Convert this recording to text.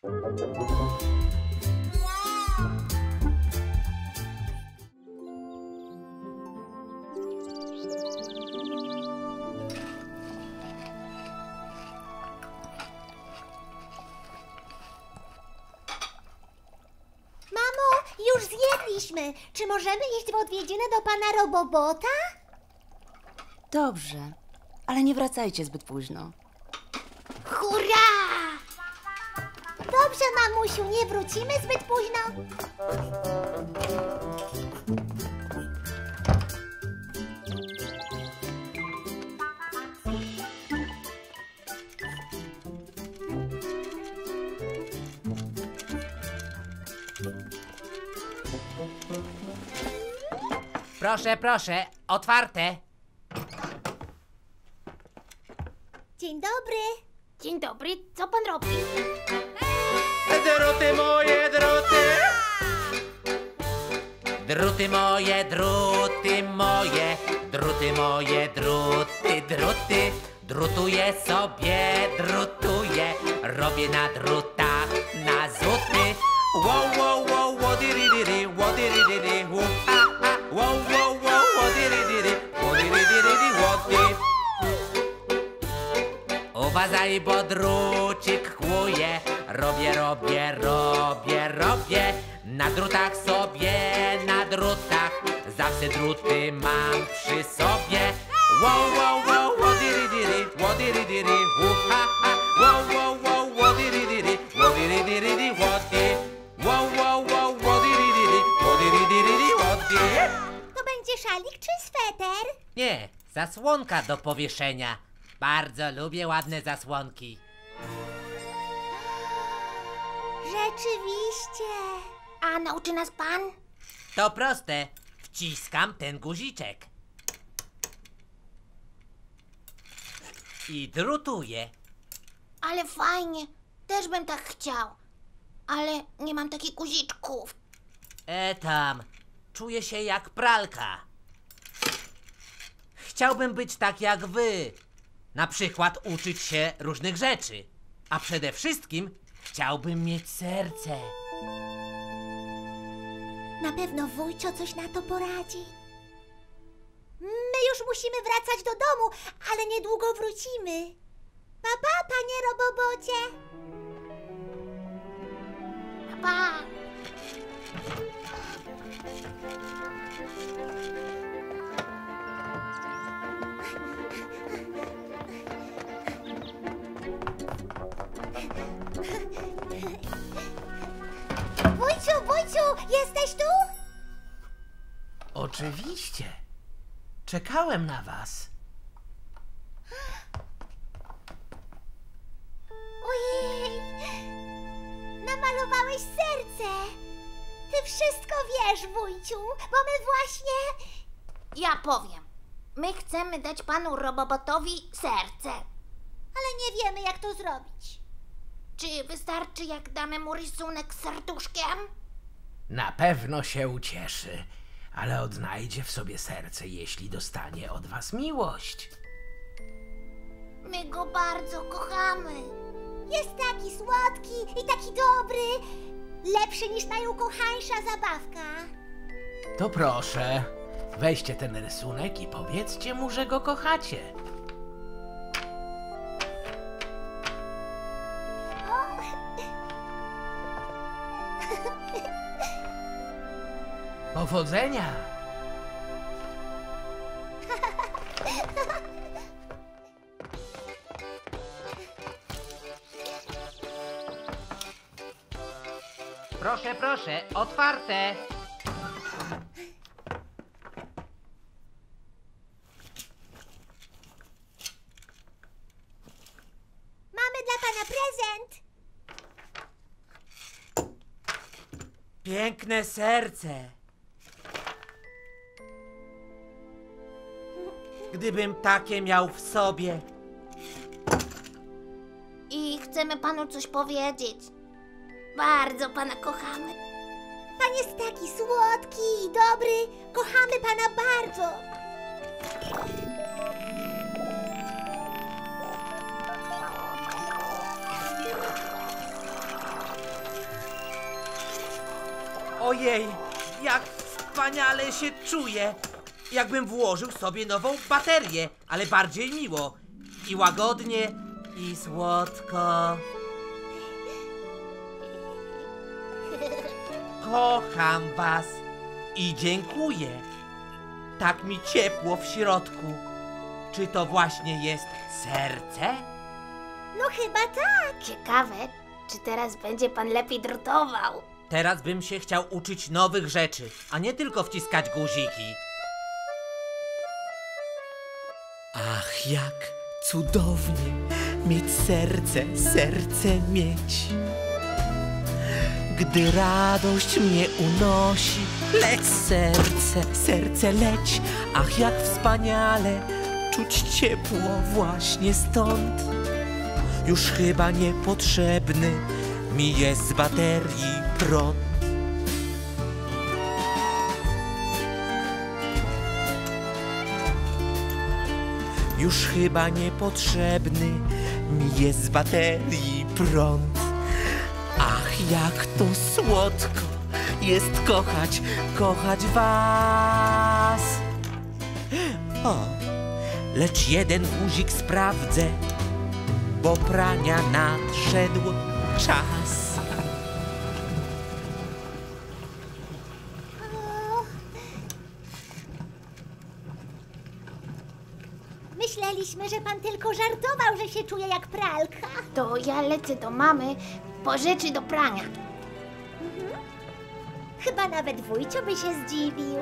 Już zjedliśmy. Czy możemy iść w odwiedziny do pana Robobota? Dobrze, ale nie wracajcie zbyt późno. Hurra! Dobrze, mamusiu, nie wrócimy zbyt późno. Proszę, proszę, otwarte. Dzień dobry. Dzień dobry, co pan robi? Druty moje, druty! Druty moje, druty moje, druty moje, druty, druty. Drutuję sobie, drutuję, robię na drutach na zuty. Wow, wow, wow, łodyrydyry, łodyrydyry, ha, ha. Wow, wow, wow, łodyrydyry, łodyrydyry, łody. Uważaj, bo drucik kłuje. Robię, robię, robię, robię. Na drutach sobie, na drutach. Zawsze druty mam przy sobie. Wow, wow, wow, łodyrydyry, łodyrydyry, ha, ha. Wow, wow, wow, łodyrydyry, łodyrydyry, łody. Wow, wow, wow, łodyrydyry, łodyrydyry, łody. To będzie szalik czy sweter? Nie, zasłonka do powieszenia. Bardzo lubię ładne zasłonki. Rzeczywiście. A nauczy nas pan? To proste. Wciskam ten guziczek. I drutuję. Ale fajnie, też bym tak chciał. Ale nie mam takich guziczków. Tam, czuję się jak pralka. Chciałbym być tak jak wy. Na przykład uczyć się różnych rzeczy. A przede wszystkim chciałbym mieć serce. Na pewno wujcio coś na to poradzi. My już musimy wracać do domu, ale niedługo wrócimy. Pa, pa, panie Robobocie. Pa! Wujciu, jesteś tu? Oczywiście. Czekałem na was. Ojej, namalowałeś serce. Ty wszystko wiesz, wujciu, bo my właśnie... Ja powiem. My chcemy dać panu Robobotowi serce. Ale nie wiemy, jak to zrobić. Czy wystarczy, jak damy mu rysunek z serduszkiem? Na pewno się ucieszy, ale odnajdzie w sobie serce, jeśli dostanie od was miłość. My go bardzo kochamy. Jest taki słodki i taki dobry. Lepszy niż najukochańsza zabawka. To proszę, weźcie ten rysunek i powiedzcie mu, że go kochacie. Powodzenia! Proszę, proszę, otwarte. Mamy dla pana prezent. Piękne serce. Gdybym takie miał w sobie. I chcemy panu coś powiedzieć. Bardzo pana kochamy. Pan jest taki słodki i dobry. Kochamy pana bardzo. Ojej, jak wspaniale się czuję. Jakbym włożył sobie nową baterię, ale bardziej miło. I łagodnie, i słodko. Kocham was i dziękuję. Tak mi ciepło w środku. Czy to właśnie jest serce? No chyba tak. Ciekawe, czy teraz będzie pan lepiej drutował. Teraz bym się chciał uczyć nowych rzeczy, a nie tylko wciskać guziki. Ach, jak cudownie mieć serce mieć. Gdy radość mnie unosi, leć serce leć. Ach, jak wspaniale czuć ciepło właśnie stąd. Już chyba niepotrzebny mi jest z baterii prąd. Już chyba niepotrzebny mi jest z baterii prąd. Ach, jak to słodko jest kochać was. O, lecz jeden guzik sprawdzę, bo prania nadszedł czas. Myśleliśmy, że pan tylko żartował, że się czuje jak pralka. To ja lecę do mamy po rzeczy do prania. Chyba nawet wujcio by się zdziwił.